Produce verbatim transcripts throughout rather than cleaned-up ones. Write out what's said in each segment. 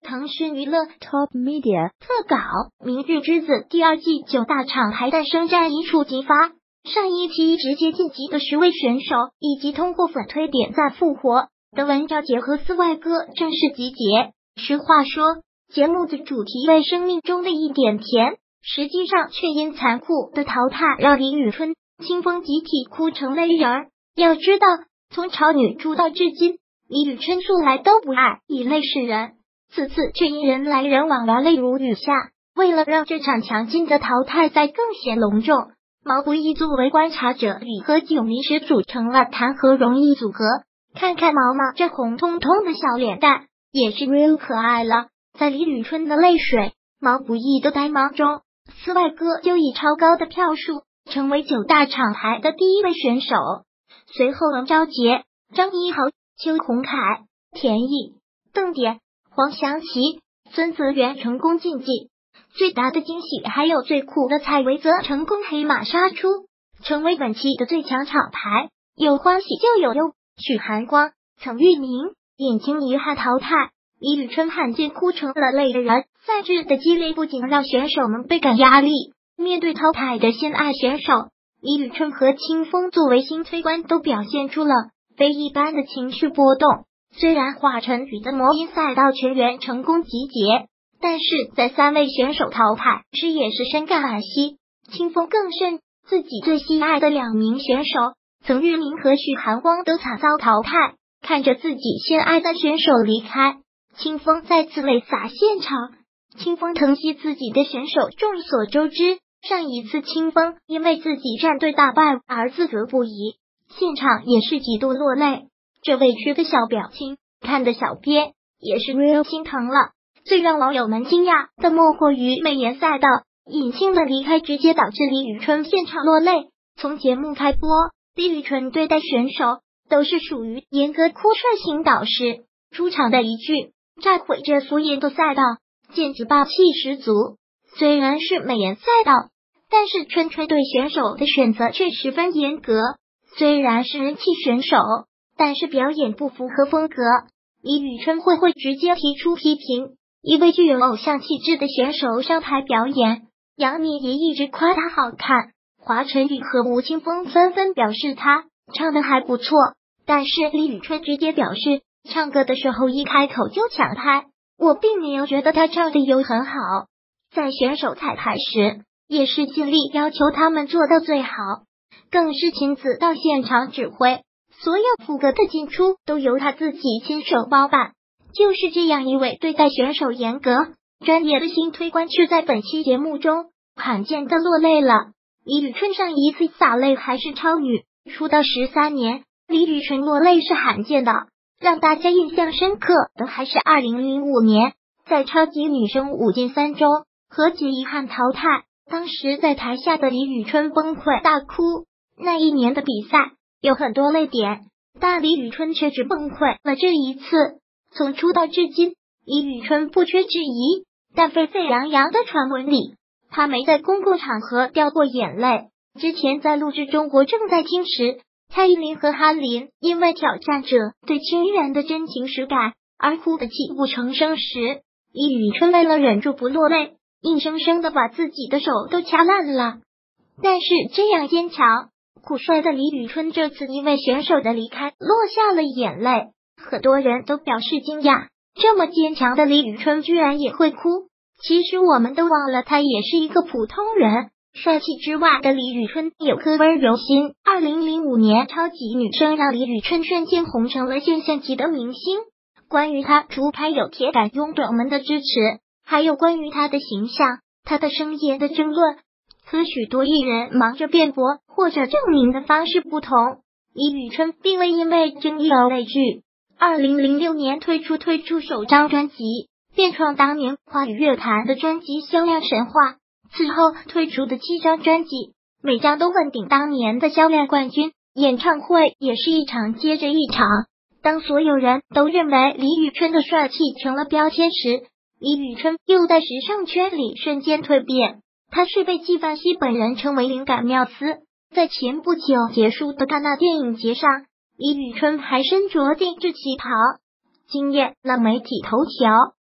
腾讯娱乐 Top Media 特稿，《明日之子》第二季九大厂牌诞生战一触即发。上一期直接晋级的十位选手，以及通过粉推点赞复活的文章结合四外歌正式集结。实话说，节目的主题为生命中的一点甜，实际上却因残酷的淘汰让李宇春、清风集体哭成泪人儿。要知道，从超女出道至今，李宇春素来都不爱以泪示人，此次却因人来人往而泪如雨下。为了让这场强劲的淘汰赛更显隆重，毛不易作为观察者与何炅临时组成了谈何容易组合。看看毛毛这红彤彤的小脸蛋，也是 real 可爱了。在李宇春的泪水、毛不易的呆萌中，四外歌就以超高的票数成为九大厂牌的第一位选手。随后王昭杰、张一豪、邱鸿凯、田艺、邓典、黄祥奇、孙泽元成功晋级。最大的惊喜还有最酷的蔡维泽成功黑马杀出，成为本期的最强厂牌。有欢喜就有忧，许寒光、曾玉明、尹清遗憾淘汰，李宇春罕见哭成了泪人。赛制的激烈不仅让选手们倍感压力，面对淘汰的心爱选手，李宇春和清风作为新推官都表现出了非一般的情绪波动。虽然华晨宇的魔音赛道全员成功集结，但是在三位选手淘汰时也是深感惋惜。清风更甚，自己最心爱的两名选手曾玉明和许寒光都惨遭淘汰，看着自己心爱的选手离开，清风再次泪洒现场。清风疼惜自己的选手众所周知，上一次清风因为自己战队大败而自责不已，现场也是几度落泪。这委屈的小表情，看的小编也是 real 心疼了。最让网友们惊讶的莫过于美颜赛道尹庆的离开，直接导致李宇春现场落泪。从节目开播，李宇春对待选手都是属于严格酷帅型导师，出场的一句炸毁这所有的赛道，简直霸气十足。虽然是美颜赛道，但是春春对选手的选择却十分严格。虽然是人气选手，但是表演不符合风格，李宇春会会直接提出批评。一位具有偶像气质的选手上台表演，杨幂也一直夸他好看，华晨宇和吴青峰纷纷表示他唱的还不错，但是李宇春直接表示唱歌的时候一开口就抢拍，我并没有觉得他唱的有很好。在选手彩排时，也是尽力要求他们做到最好，更是亲自到现场指挥，所有副歌的进出都由他自己亲手包办。就是这样一位对待选手严格、专业的新推官，却在本期节目中罕见的落泪了。李宇春上一次洒泪还是超女出道十三年，李宇春落泪是罕见的。让大家印象深刻的还是二零零五年在超级女声五进三中何洁遗憾淘汰，当时在台下的李宇春崩溃大哭。那一年的比赛有很多泪点，但李宇春却只崩溃了这一次。从出道至今，李宇春不缺质疑，但沸沸扬扬的传闻里，她没在公共场合掉过眼泪。之前在录制《中国正在听》时，蔡依林和哈林因为挑战者对亲人的真情实感而哭得泣不成声时，李宇春为了忍住不落泪，硬生生的把自己的手都掐烂了。但是这样坚强酷帅的李宇春这次因为选手的离开落下了眼泪，很多人都表示惊讶，这么坚强的李宇春居然也会哭。其实我们都忘了，她也是一个普通人。帅气之外的李宇春有颗温柔心。二零零五年超级女声让李宇春瞬间红成了现象级的明星。关于她出牌有铁杆拥趸们的支持，还有关于她的形象、她的声颜的争论，和许多艺人忙着辩驳或者证明的方式不同，李宇春并未因为争议而畏惧。二零零六年推出推出首张专辑，便创当年华语乐坛的专辑销量神话。此后推出的七张专辑，每张都问鼎当年的销量冠军。演唱会也是一场接着一场。当所有人都认为李宇春的帅气成了标签时，李宇春又在时尚圈里瞬间蜕变。她是被纪梵希本人称为灵感缪斯。在前不久结束的戛纳电影节上，李宇春还身着定制旗袍，惊艳了媒体头条。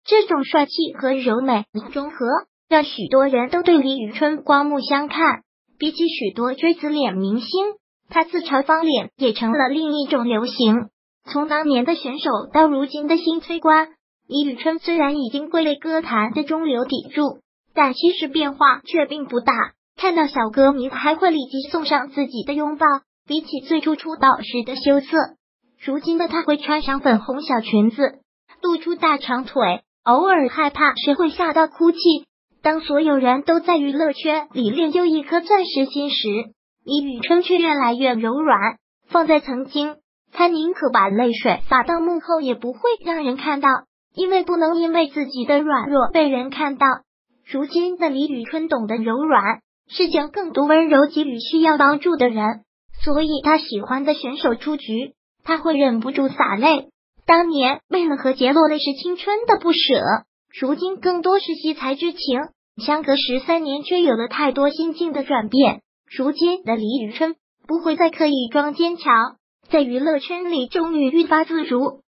这种帅气和柔美的中和，让许多人都对李宇春刮目相看。比起许多锥子脸明星，她自嘲方脸也成了另一种流行。从当年的选手到如今的新催瓜，李宇春虽然已经归类歌坛的中流砥柱，但其实变化却并不大。看到小歌迷还会立即送上自己的拥抱。比起最初出道时的羞涩，如今的她会穿上粉红小裙子，露出大长腿，偶尔害怕时会吓到哭泣。当所有人都在娱乐圈里练就一颗钻石心时，李宇春却越来越柔软。放在曾经，她宁可把泪水洒到幕后，也不会让人看到，因为不能因为自己的软弱被人看到。如今的李宇春懂得柔软，是将更多温柔给予需要帮助的人，所以她喜欢的选手出局，她会忍不住洒泪。当年为了和杰洛那是青春的不舍，如今更多是惜才之情。相隔十三年，却有了太多心境的转变。如今的李宇春不会再刻意装坚强，在娱乐圈里终于愈发自如。